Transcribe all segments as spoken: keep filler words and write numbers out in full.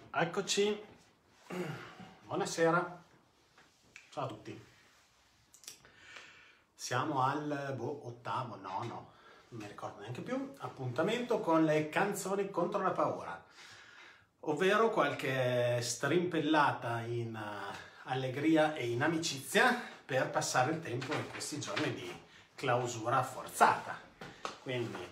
Eccoci, buonasera, ciao a tutti. Siamo al boh, ottavo, nono, non mi ricordo neanche più, appuntamento con le canzoni contro la paura, ovvero qualche strimpellata in uh, allegria e in amicizia per passare il tempo in questi giorni di clausura forzata. Quindi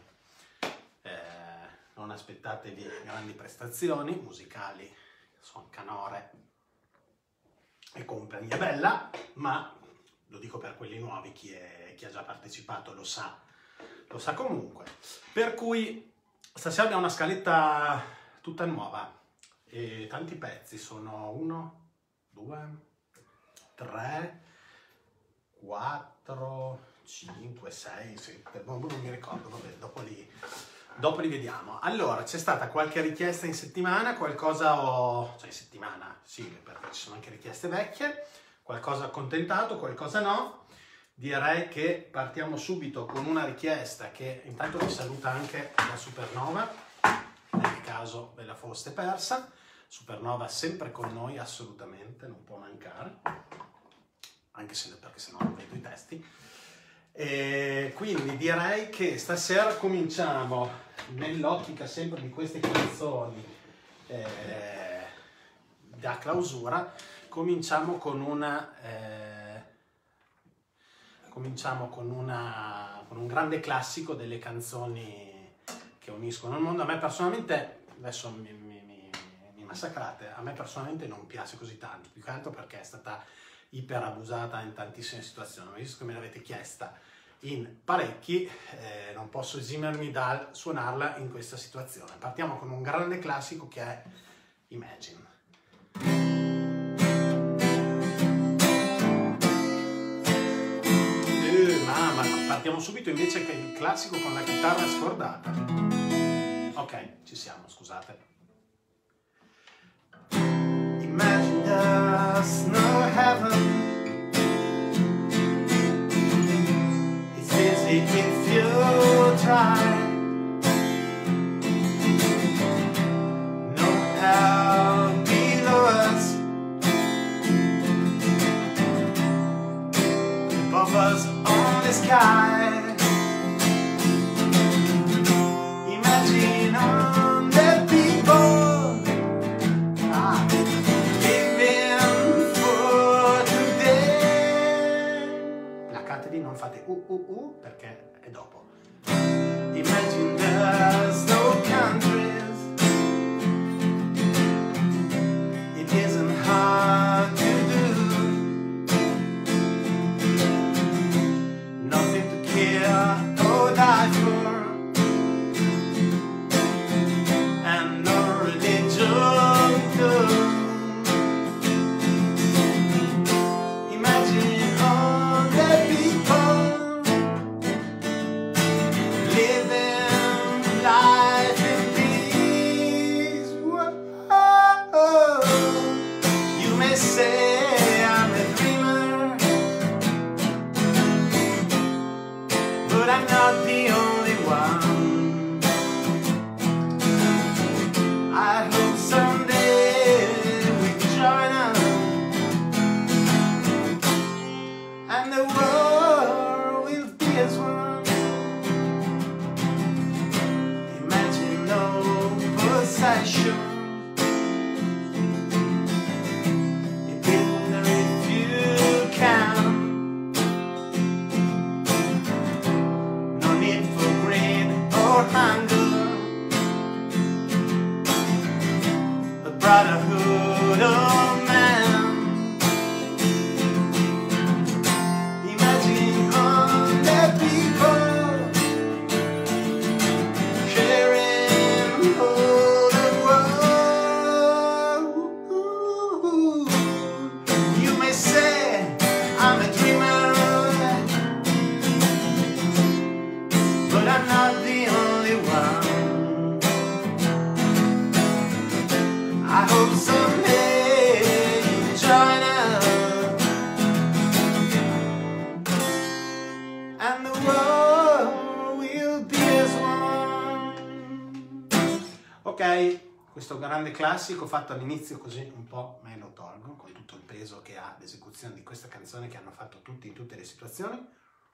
non aspettatevi grandi prestazioni musicali, son canore e compagnia bella, ma lo dico per quelli nuovi, chi, è, chi ha già partecipato lo sa, lo sa comunque. Per cui stasera abbiamo una scaletta tutta nuova e tanti pezzi, sono uno, due, tre, quattro, cinque, sei, sette, non mi ricordo, vabbè, dopo li... Dopo li vediamo. Allora, c'è stata qualche richiesta in settimana, qualcosa ho... cioè in settimana, sì, perché ci sono anche richieste vecchie, qualcosa accontentato, qualcosa no. Direi che partiamo subito con una richiesta che intanto vi saluta anche la Supernova, nel caso ve la foste persa. Supernova sempre con noi, assolutamente, non può mancare, anche se perché sennò non vedo i testi. E quindi direi che stasera cominciamo nell'ottica sempre di queste canzoni eh, da clausura. Cominciamo con una eh, cominciamo con una con un grande classico delle canzoni che uniscono il mondo. A me personalmente, adesso mi, mi, mi, mi massacrate, a me personalmente non piace così tanto, più che altro perché è stata iper abusata in tantissime situazioni, visto che me l'avete chiesta in parecchi, eh, non posso esimermi dal suonarla in questa situazione. Partiamo con un grande classico che è Imagine. Eh, mamma, partiamo subito invece che il classico con la chitarra scordata. Ok, ci siamo, scusate. Imagine there's no heaven. If you try, no hell below us, above us only sky. Imagine on the people ah, living for today. La Caterina non fate uh uh uh perché è dopo. Imagine there's no countries. It isn't hard to do. Nothing to care or die for, and no religion too. Imagine all the people living life in peace. Whoa. You may say I'm a dreamer, but I'm not the only one. I hope someday we can join up and the world will be as one. Imagine no possession. It wonder if you can. No need for greed or hunger. The brotherhood of man. Imagine all the people sharing all the world. You may say I'm a dreamer, but I'm not the only one. I hope someday you join us and the world will be as one. Ok, questo grande classico fatto all'inizio, così un po' me lo tolgo, con tutto il peso che ha l'esecuzione di questa canzone che hanno fatto tutti in tutte le situazioni.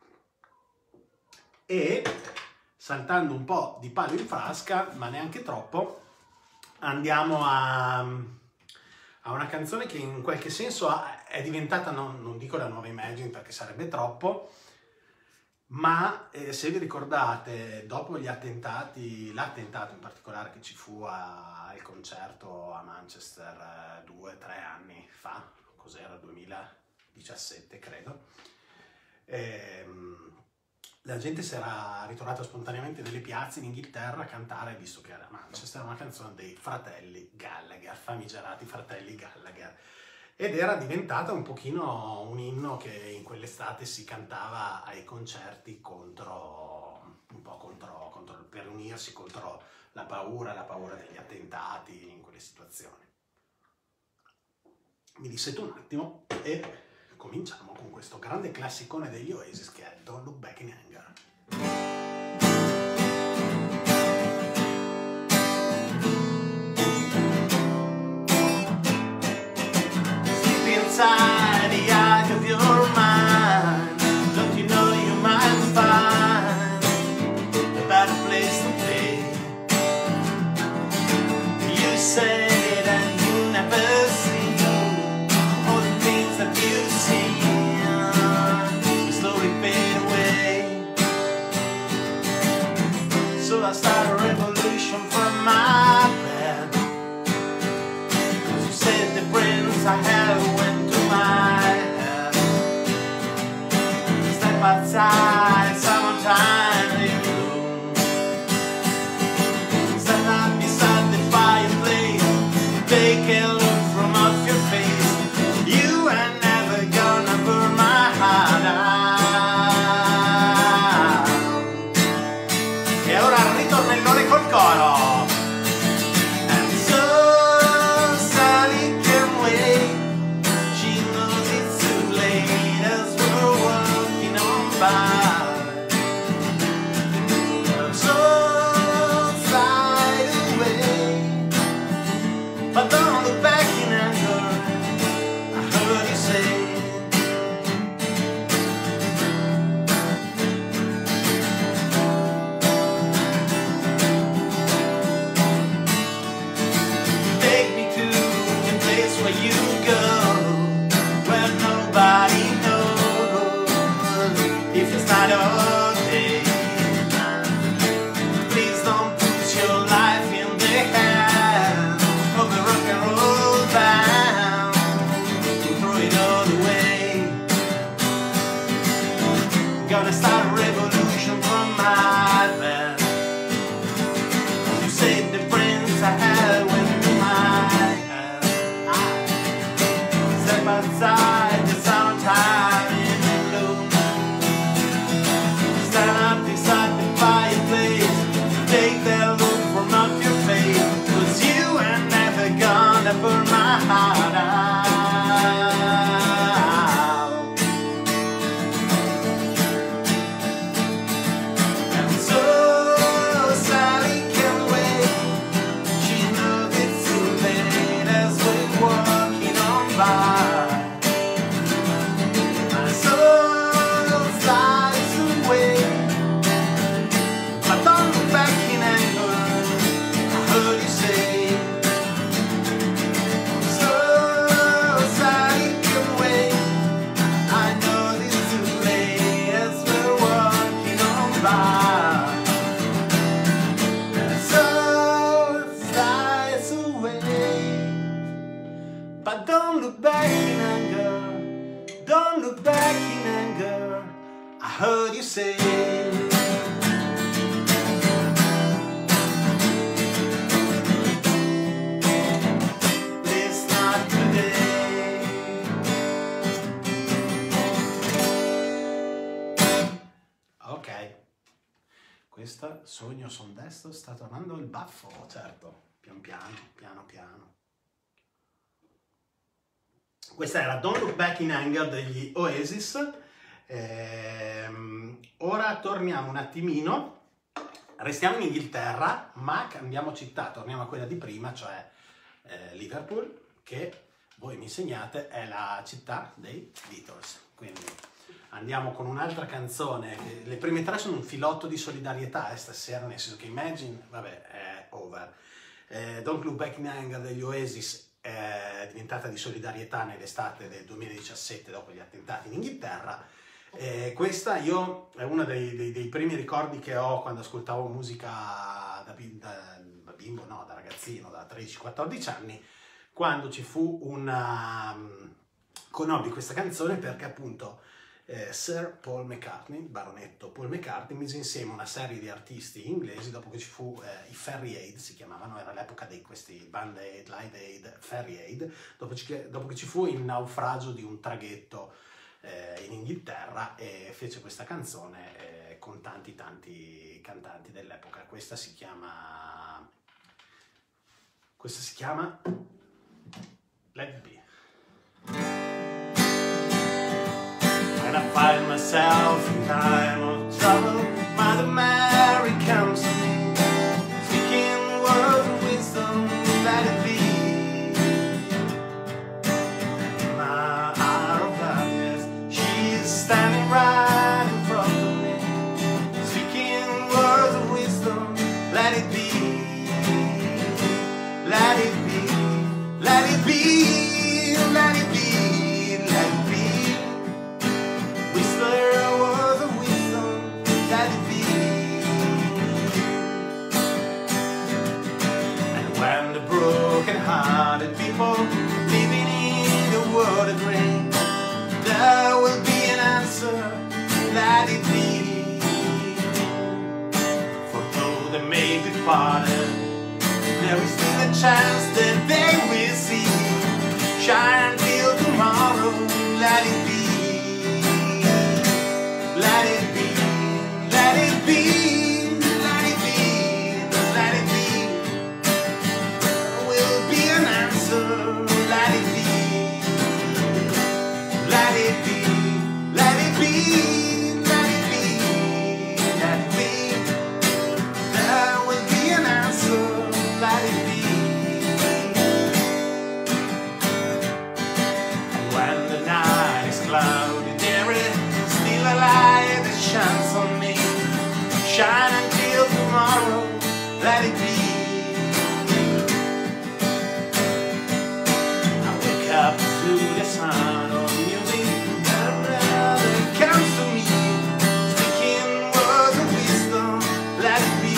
E saltando un po' di palo in frasca, ma neanche troppo, andiamo a, a una canzone che in qualche senso ha, è diventata, non, non dico la nuova Imagine perché sarebbe troppo, ma eh, se vi ricordate, dopo gli attentati, l'attentato in particolare che ci fu a, al concerto a Manchester eh, due o tre anni fa, cos'era, duemiladiciassette credo, ehm, la gente si era ritrovata spontaneamente nelle piazze in Inghilterra a cantare, visto che era Manchester, una canzone dei fratelli Gallagher, famigerati fratelli Gallagher. Ed era diventata un pochino un inno che in quell'estate si cantava ai concerti contro, un po' contro, contro, per unirsi contro la paura, la paura degli attentati in quelle situazioni. Mi disseto un attimo e cominciamo con questo grande classicone degli Oasis che è Don't Look Back in Anger. Inside the eye of your mind, don't you know you might find a better place to play? You say that you never see all the things that you see slowly fade away. So I start a revolution from my bed, 'cause you said the friends I had went outside, summertime in bloom. Stand up beside the fireplace, take a look from off your face. You are never gonna burn my heart out. E ora il ritornellone col coro. And so Sally can wait. She knows it's too late as we're walking on by. I'm so far away, but don't look back in anger. I heard you say. Take me to the place where you go, where nobody knows if it's not okay. Please don't put your life in the hands of a rock and roll band. Throw it all away. Gonna start a revolution from my bed. You said the friends I had went to my head. Step outside the summertime in the gloom. Stand up beside the fireplace, take that look from off your face, 'cause you ain't never gonna burn my heart out. And so Sally can wait. She knows it's too late as we're walking on by. My soul flies away, but don't look back in anger. I heard you say. So Sally can wait. I know it's too late as we're walking on by. My soul flies away, but don't look back in anger. Don't look back in anger. I heard you say. It's not today. Ok, questa Sogno son destro sta tornando il baffo, certo, pian piano, piano piano. Questa era Don't Look Back in Anger degli Oasis. Ehm, ora torniamo un attimino Restiamo in Inghilterra, ma cambiamo città, torniamo a quella di prima, cioè eh, Liverpool, che voi mi insegnate è la città dei Beatles. Quindi andiamo con un'altra canzone. Le prime tre sono un filotto di solidarietà eh, stasera, nel senso che Imagine, vabbè, è over. Eh, Don't Look Back in Anger degli Oasis è diventata di solidarietà nell'estate del duemiladiciassette dopo gli attentati in Inghilterra. Eh, questa io è uno dei, dei, dei primi ricordi che ho quando ascoltavo musica da, da, da bimbo, no, da ragazzino, da tredici quattordici anni, quando ci fu una... conobbi questa canzone perché appunto eh, Sir Paul McCartney, il baronetto Paul McCartney, mise insieme una serie di artisti inglesi dopo che ci fu eh, i Ferry Aid, si chiamavano, era l'epoca di questi Band Aid, Live Aid, Ferry Aid, dopo, ci, dopo che ci fu il naufragio di un traghetto in Inghilterra, e fece questa canzone eh, con tanti tanti cantanti dell'epoca. Questa si chiama questa si chiama Let It Be. When I find myself in time of trouble, Mother Mary comes to me, speaking words of wisdom, let it be. Standing right in front of me, speaking words of wisdom, let it be, let it be, let it be, let it be, let it be, whisper words of wisdom, let it be. And when the broken-hearted people living in the world agree, there will be let it be. For though they may be parted, there is still a chance that they will see. Shine until tomorrow, let it be. Let it be, let it be, let it be, let it be. There will be an answer, let it be. Let it be. Let it be, let it be, let it be. There will be an answer, let it be. And when the night is cloudy, there is still a light that shines on me. Shine until tomorrow, let it be. I wake up to the sound of music. Comes to me, speaking words of wisdom, let it be,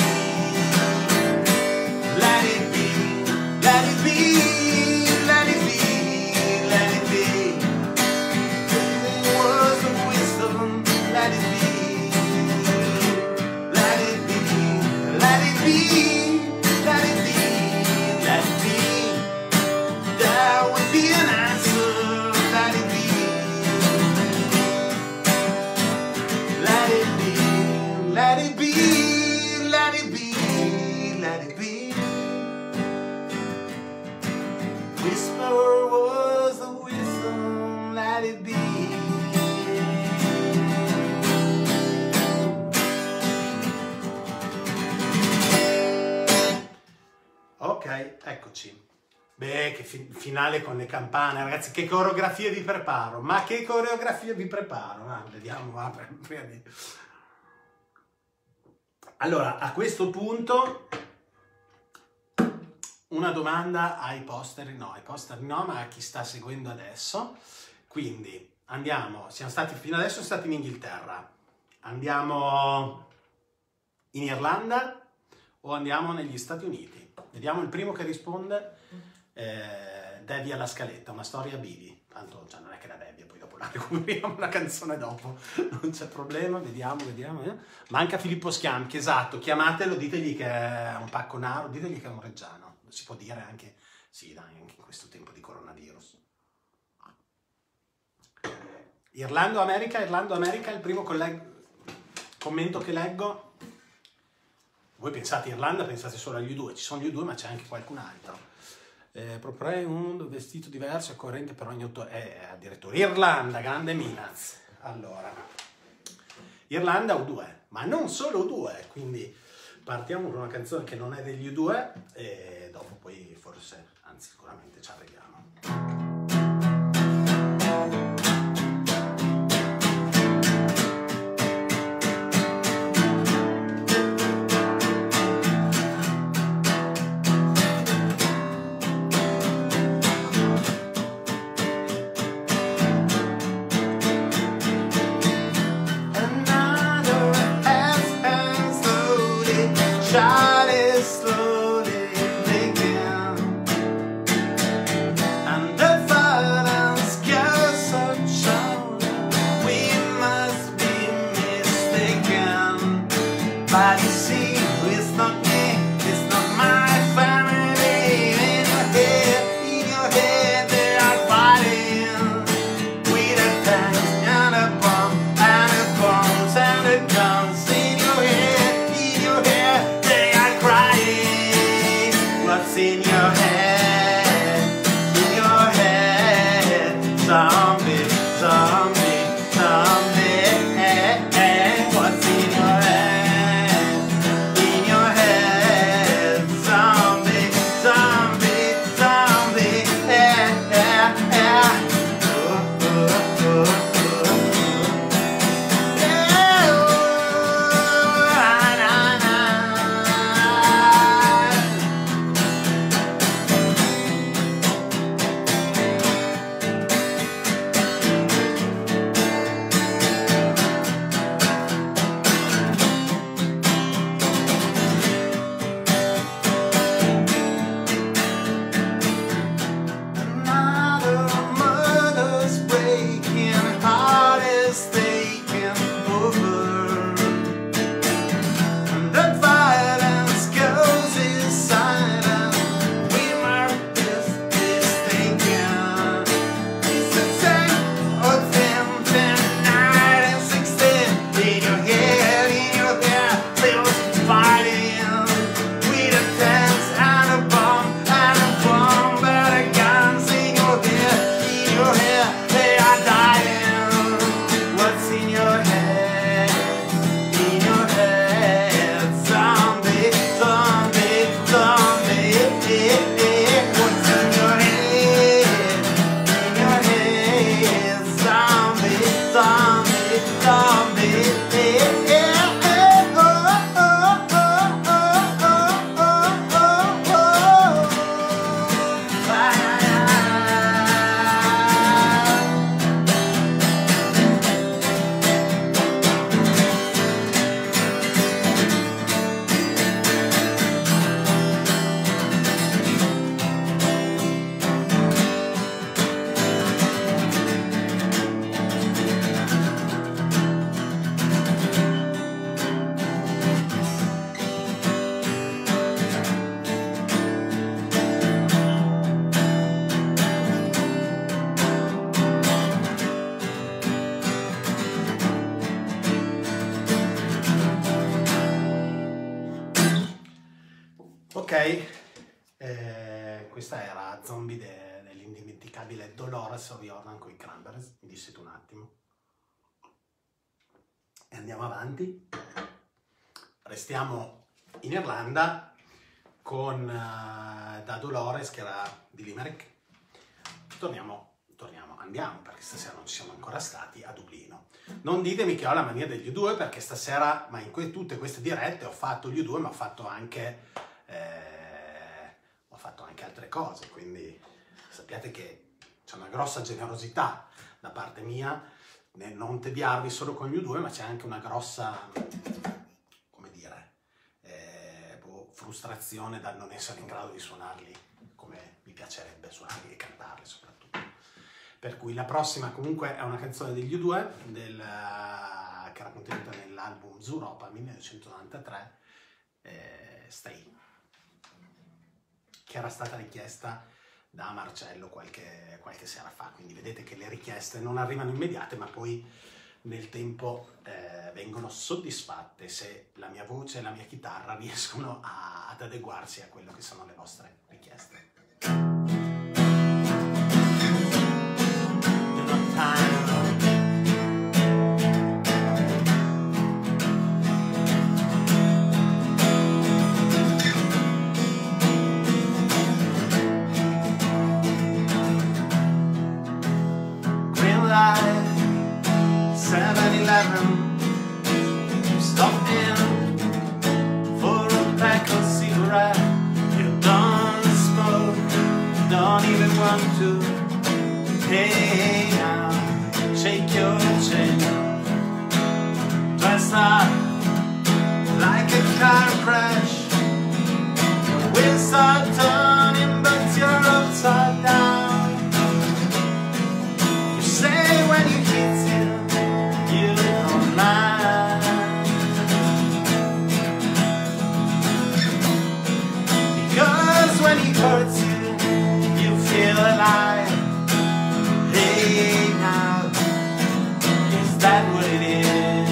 let it be, let it be, let it be, let it be, words of wisdom, let it be, let it be, let it be, let it be, let it be, there will be an answer, let it be. Let it be, let it be, let it be. Whisper words of wisdom, let it be. Ok, eccoci. Beh, che fi finale con le campane, ragazzi, che coreografie vi preparo, ma che coreografie vi preparo? Ah, vediamo, va, prima di... Allora, a questo punto una domanda ai posteri, no, ai posteri no, ma a chi sta seguendo adesso. Quindi andiamo, siamo stati fino adesso siamo stati in Inghilterra, andiamo in Irlanda o andiamo negli Stati Uniti? Vediamo il primo che risponde. Eh, Devi alla scaletta, una storia bivi. Tanto cioè, non è che la devi, poi dopo la recuperiamo una canzone dopo, non c'è problema, vediamo, vediamo. Eh. Manca Filippo Schianchi, esatto, chiamatelo, ditegli che è un pacco naro, ditegli che è un reggiano, si può dire anche, sì dai, anche in questo tempo di coronavirus. Irlanda America, Irlanda America, il primo commento che leggo, voi pensate Irlanda, pensate solo agli U due, ci sono gli U due ma c'è anche qualcun altro. Eh, proporrei un vestito diverso e corrente per ogni autore. Eh, addirittura Irlanda, grande Minaz. Allora, Irlanda U due, ma non solo U due, quindi partiamo con una canzone che non è degli U due e dopo poi forse, anzi sicuramente ci arriviamo. Ok, eh, questa era Zombie de, dell'indimenticabile Dolores O'Riordan con i Cranberries, mi dissete un attimo. E andiamo avanti. Restiamo in Irlanda con uh, da Dolores, che era di Limerick. Torniamo, torniamo, andiamo, perché stasera non ci siamo ancora stati, a Dublino. Non ditemi che ho la mania degli U due, perché stasera, ma in que tutte queste dirette ho fatto gli U due, ma ho fatto anche... Eh, ho fatto anche altre cose, quindi sappiate che c'è una grossa generosità da parte mia nel non tediarvi solo con gli U due, ma c'è anche una grossa, come dire, eh, frustrazione dal non essere in grado di suonarli come mi piacerebbe suonarli e cantarli soprattutto. Per cui la prossima comunque è una canzone degli U due del, uh, che era contenuta nell'album Zuropa millenovecentonovantatré, eh, Stay, che era stata richiesta da Marcello qualche, qualche sera fa, quindi vedete che le richieste non arrivano immediate, ma poi nel tempo eh, vengono soddisfatte se la mia voce e la mia chitarra riescono a, ad adeguarsi a quello che sono le vostre richieste. don't even want to. Hey now, shake your chin. Dress up like a car crash. Wheels are turning, but you're upside down. You say when you kiss him, you don't mind. Because when he hurts you, you feel alive. Hey now, is that what it is?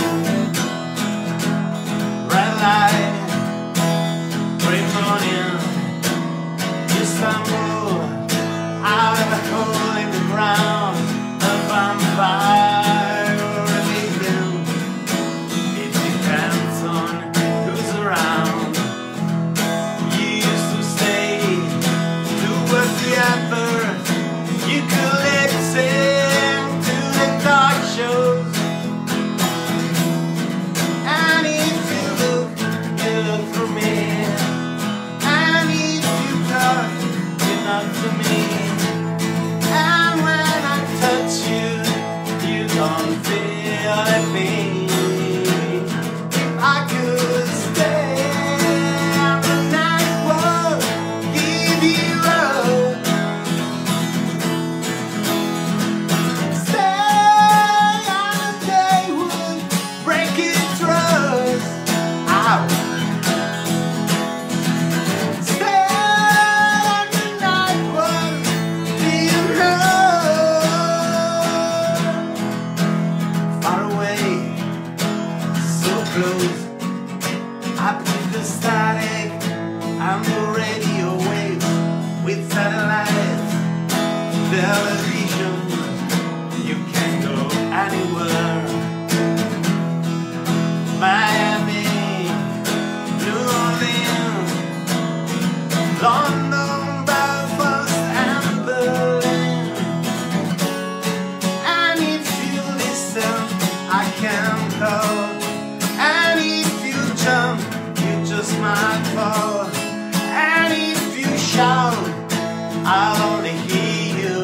Red light, gray morning, you stumble out of a hole in the ground, a vampire or a victim. It depends on who's around. You used to stay, towards the effort. You could listen to the dark shows. And if you look, you look for me. And if you talk, you talk to me. And when I touch you, you don't feel a thing. If I could stay on the night world, give you up. Stay on the day would break your trust. Ow. Stay on the night world, feel hurt. Far away, so close. I put the static and the radio waves with satellites, television. You can go anywhere. Miami, New Orleans, London, Belfast, and Berlin. And if you listen, I can call. And if you jump, you just might fall. And if you shout, I'll only hear you.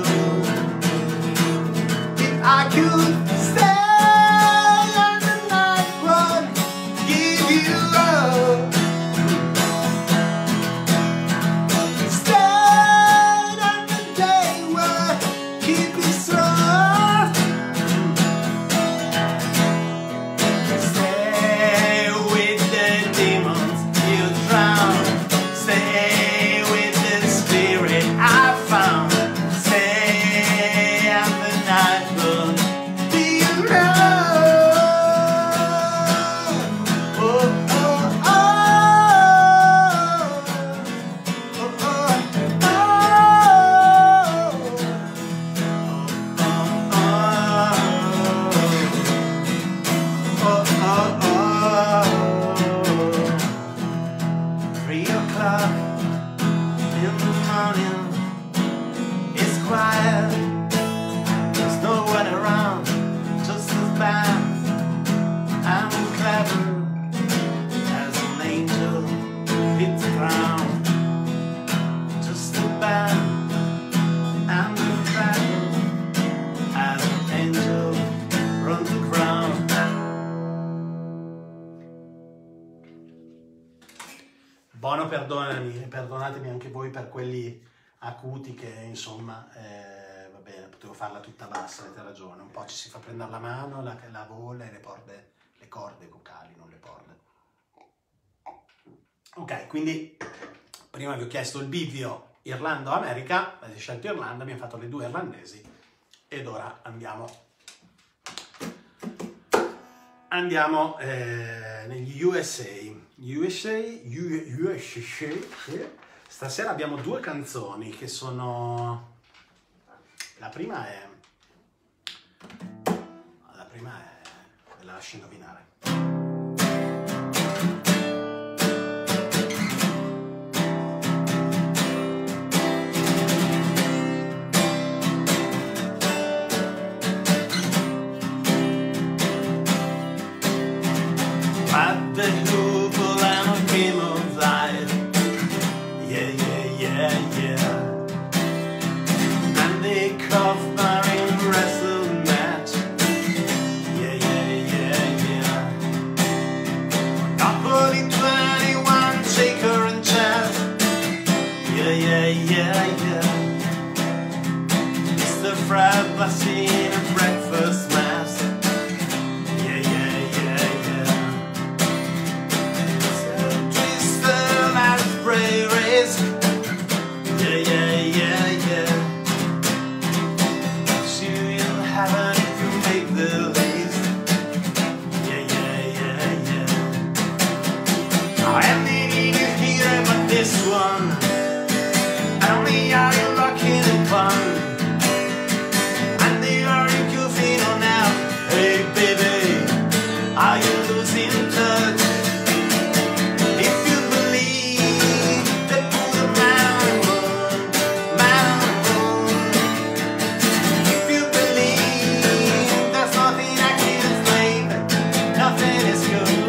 If I could stay on the night run, give you up. Stay on the day one, keep it strong. Stay with the demons you drown. Stay with the spirit I found. Stay on the night run, be around. Oh, oh, oh. Oh, oh, oh. Oh, oh, oh. Three o'clock in the morning, it's quiet. There's no one around, just as bad. I'm clever as an angel hit the ground. Just as bad. I'm clever as an angel run the ground. Buono, perdonami, perdonatemi anche voi per quelli acuti che insomma, eh, va bene, potevo farla tutta bassa, avete ragione, un po' ci si fa prendere la mano, la, la vola e le, porde, le corde vocali, non le porde. Ok, quindi prima vi ho chiesto il bivio Irlanda o America, avete scelto Irlanda, abbiamo fatto le due irlandesi ed ora andiamo, andiamo eh, negli U S A. U S A, U S A. Stasera abbiamo due canzoni che sono, la prima è, la prima è, ve la lascio indovinare. passing a breakfast mess. Yeah, yeah, yeah, yeah. So twisted as spray rays. Yeah, yeah, yeah, yeah. She will have it if you make the list. Yeah, yeah, yeah, yeah. Oh, and they need you here, but this one. Only are you locking the fun? And they are you goofing on now? Hey baby, are you losing touch? If you believe that put a man on the moon, man on the moon. If you believe there's nothing I can explain, nothing is good.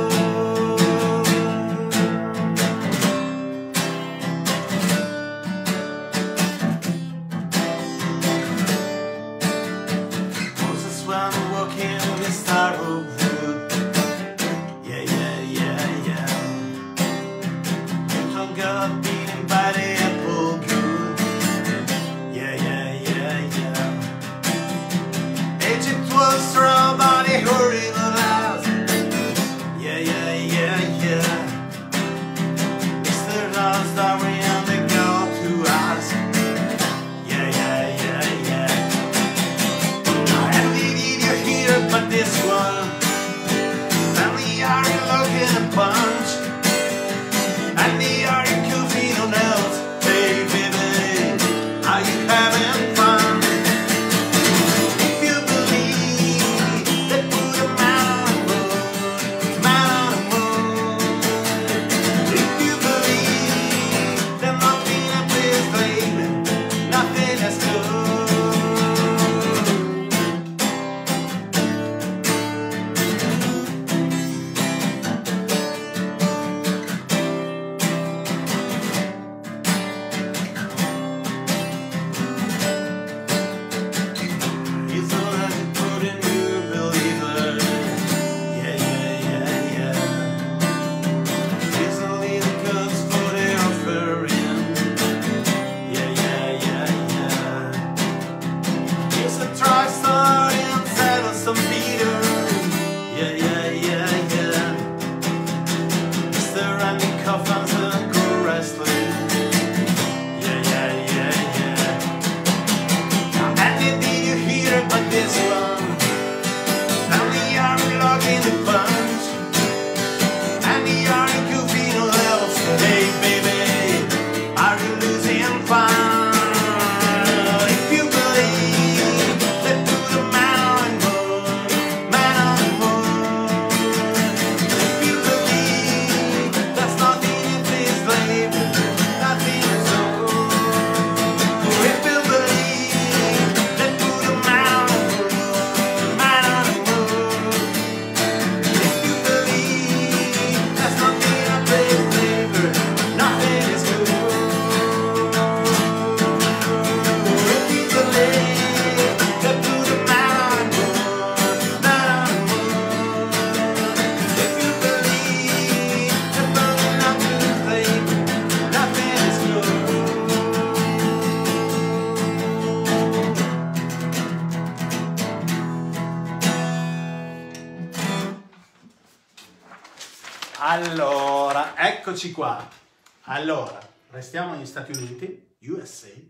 Allora, eccoci qua. Allora, restiamo negli Stati Uniti, U S A.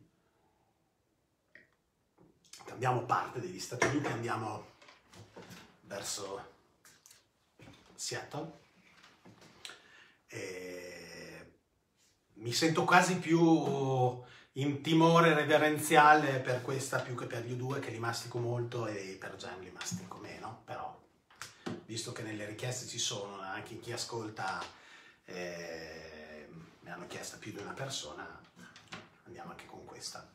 Cambiamo parte degli Stati Uniti, andiamo verso Seattle. E mi sento quasi più in timore reverenziale per questa più che per gli U due, che li mastico molto, e per Jam li mastico meno, però visto che nelle richieste ci sono, anche chi ascolta eh, mi hanno chiesto più di una persona, andiamo anche con questa.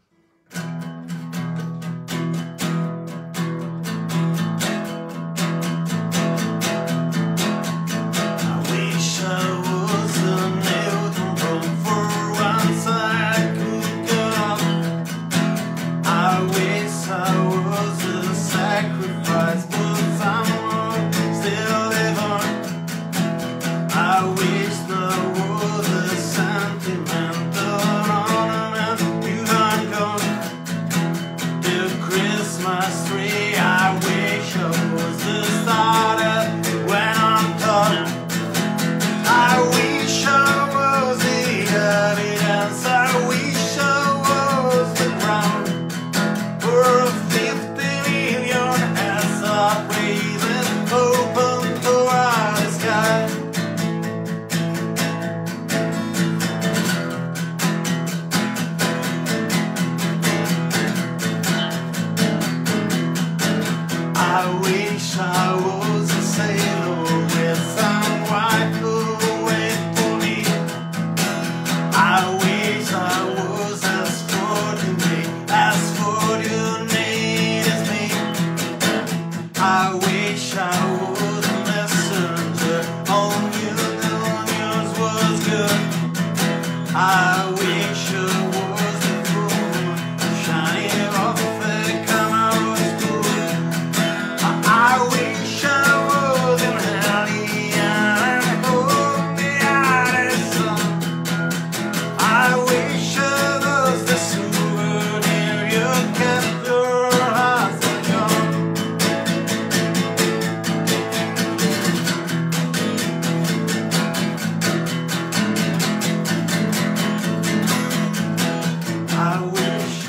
Sentimental ornament, you don't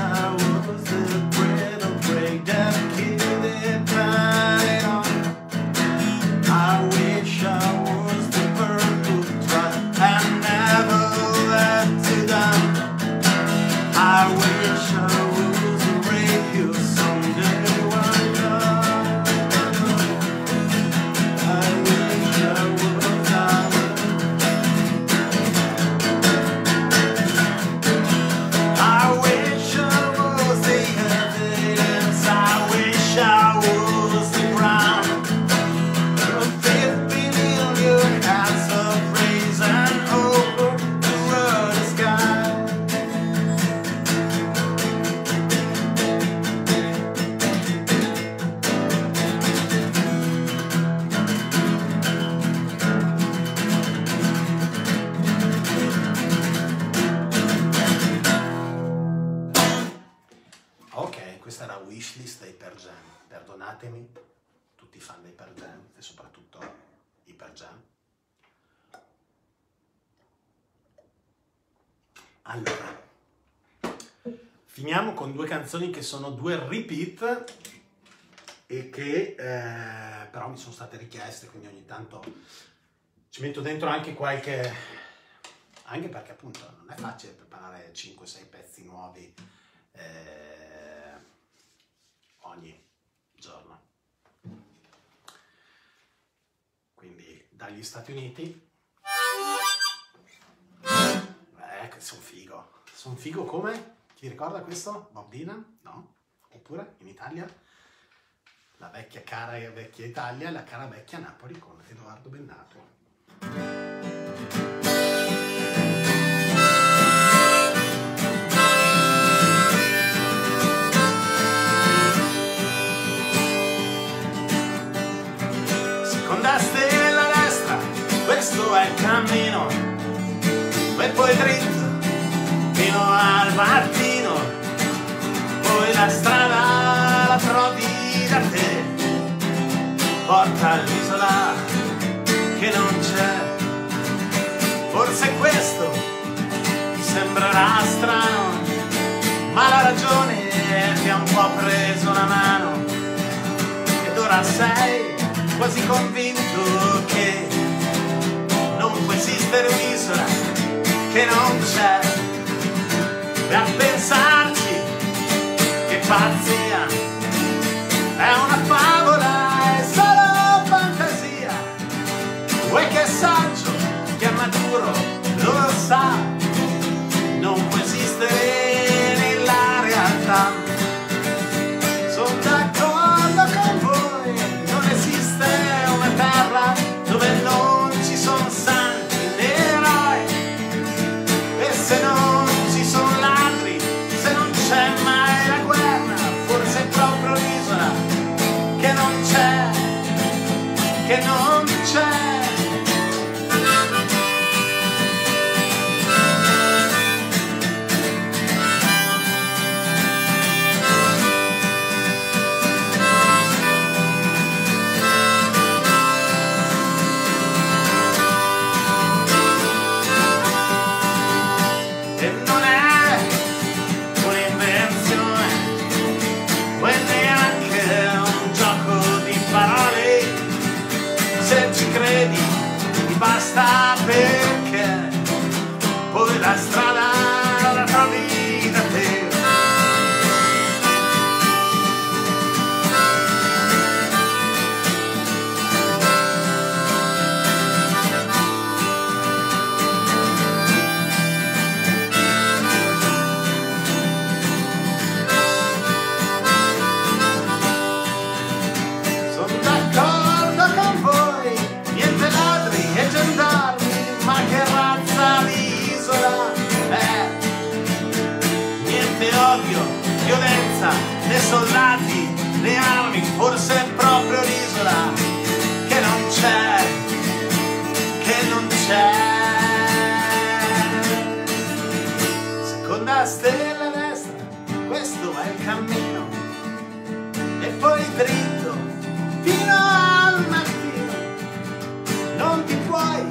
I was the bread of break that killed it right on. I wish I was the bird who tried and never let you down. I wish I was a radio someday one day. I wish I was I. I wish I was the evidence. I wish I was the ground. Fifty million hands of praise and over the world sky. Ok, questa era Wishlist dei Pearl Jam. Perdonatemi, tutti i fan dei Pearl Jam e soprattutto i Pearl Jam. Allora, finiamo con due canzoni che sono due repeat e che eh, però mi sono state richieste, quindi ogni tanto ci metto dentro anche qualche... anche perché appunto non è facile preparare cinque sei pezzi nuovi eh, ogni giorno. Quindi dagli Stati Uniti, eh, sono figo, sono figo come? Chi ricorda questo? Bob Dylan? No? Oppure in Italia? La vecchia cara e vecchia Italia e la cara vecchia Napoli con Edoardo Bennato. Seconda stella a destra, questo è il cammino, e poi dritto fino al mattino, poi la strada la trovi da te, porta all'isola che non c'è. Forse questo ti sembrerà strano, ma la ragione ti ha un po' preso la mano, ed ora sei quasi convinto che non può esistere un'isola che non c'è. E a pensarci, che pazzia, è una favola, è solo fantasia. Vuoi che è saggio, che è maturo, lo sa, non può esistere nella realtà. Sono d'accordo con voi, non esiste una terra dove non ci sono santi né eroi, e se non ci sono ladri, se non c'è mai la guerra, forse è proprio l'isola che non c'è, che non c'è. Basta perché poi la strada la trovi da te. Sono d'accordo con voi, niente ladri e gendarmi, ma che razza di isola è? Niente odio, violenza, né soldati, né armi, forse è proprio l'isola che non c'è, che non c'è. Seconda stella a destra, questo è il cammino, e poi dritto fino al mattino. Non ti puoi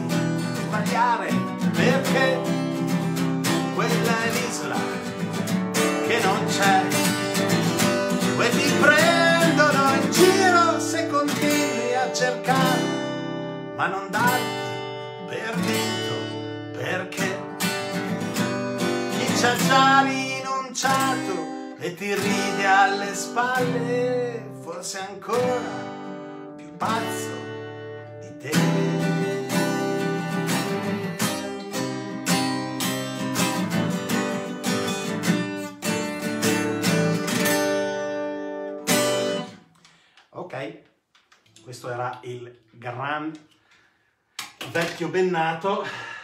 sbagliare perché quella è l'isola che non c'è. c'è, e ti prendono in giro se continui a cercare, ma non darti per vinto, perché chi c'ha già rinunciato e ti ride alle spalle, forse è ancora più pazzo di te. Ok, questo era il gran vecchio Bennato.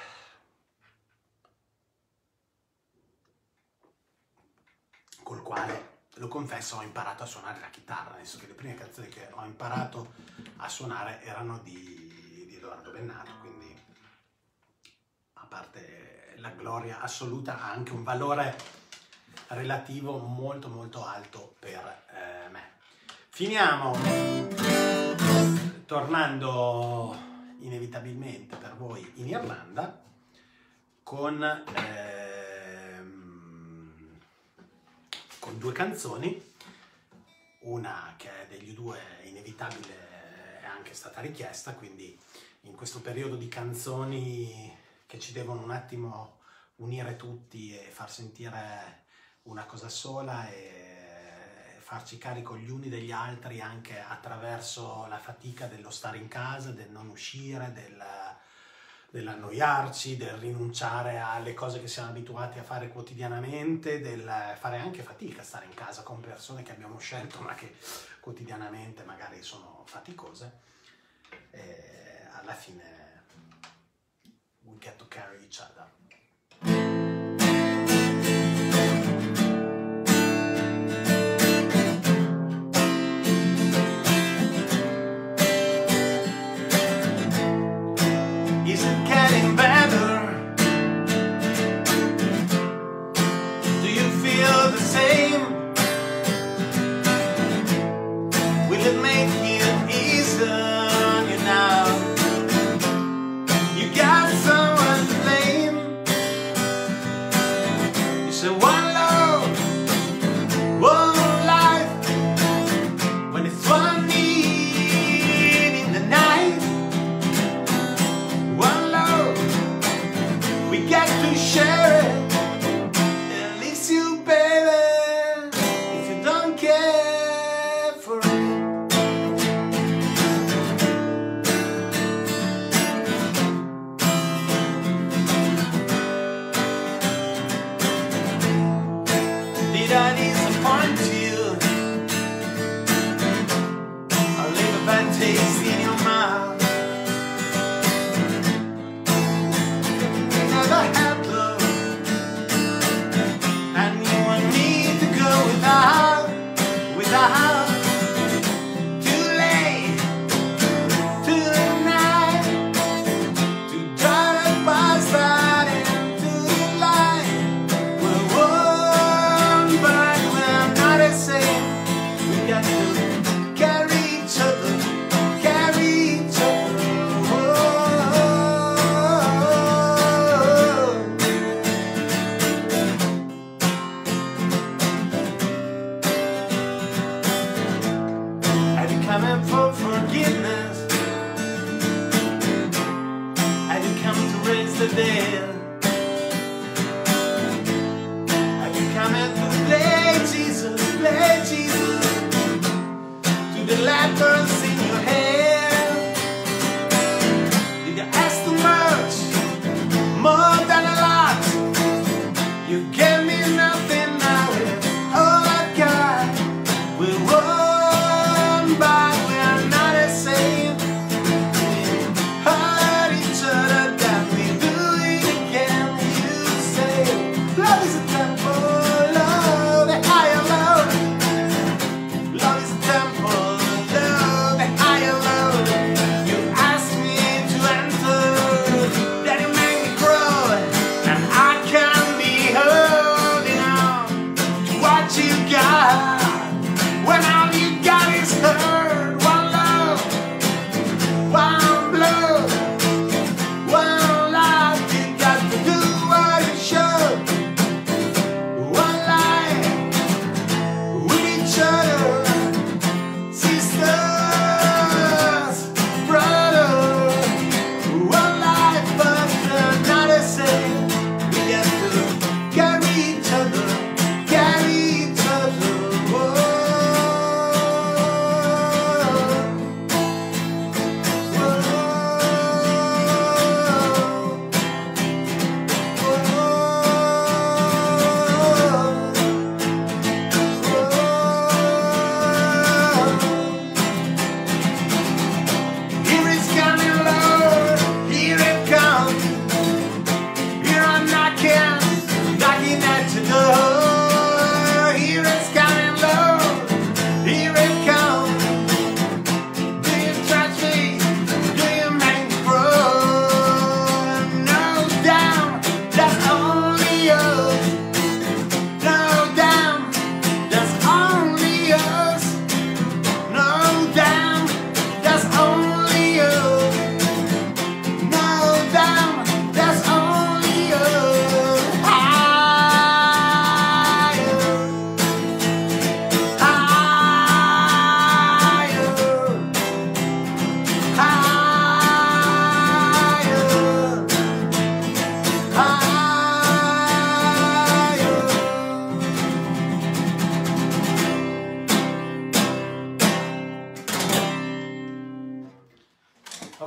Col quale, lo confesso, ho imparato a suonare la chitarra, nel senso che le prime canzoni che ho imparato a suonare erano di, di Edoardo Bennato, quindi a parte la gloria assoluta ha anche un valore relativo molto molto alto per eh, me. Finiamo tornando inevitabilmente per voi in Irlanda con, ehm, con due canzoni, una che è degli U due inevitabile è anche stata richiesta, quindi in questo periodo di canzoni che ci devono un attimo unire tutti e far sentire una cosa sola e farci carico gli uni degli altri anche attraverso la fatica dello stare in casa, del non uscire, del, dell'annoiarci, del rinunciare alle cose che siamo abituati a fare quotidianamente, del fare anche fatica a stare in casa con persone che abbiamo scelto ma che quotidianamente magari sono faticose. E alla fine we get to carry each other. You got someone to blame.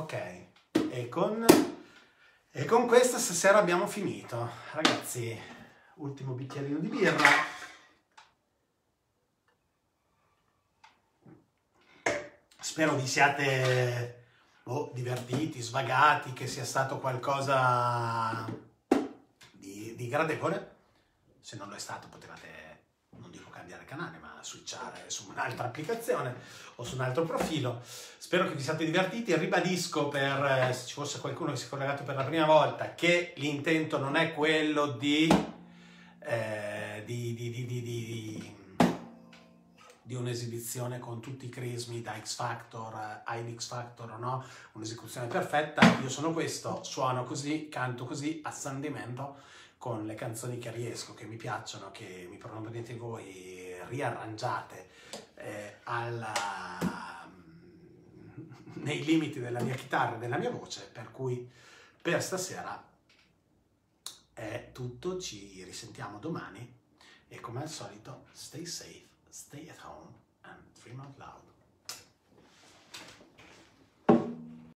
Ok, e con, e con questa stasera abbiamo finito. Ragazzi, ultimo bicchierino di birra. Spero vi siate boh, divertiti, svagati, che sia stato qualcosa di, di gradevole. Se non lo è stato potevate, non dico cambiare canale, ma switchare su un'altra applicazione o su un altro profilo. Spero che vi siate divertiti. Ribadisco, per eh, se ci fosse qualcuno che si è collegato per la prima volta, che l'intento non è quello di, eh, di, di, di, di, di, di un'esibizione con tutti i crismi da X Factor ai X Factor o no, un'esecuzione perfetta. Io sono questo, suono così, canto così, a sentimento, con le canzoni che riesco, che mi piacciono, che mi proponete voi, riarrangiate eh, alla, nei limiti della mia chitarra e della mia voce, per cui per stasera è tutto, ci risentiamo domani e come al solito stay safe, stay at home and dream out loud.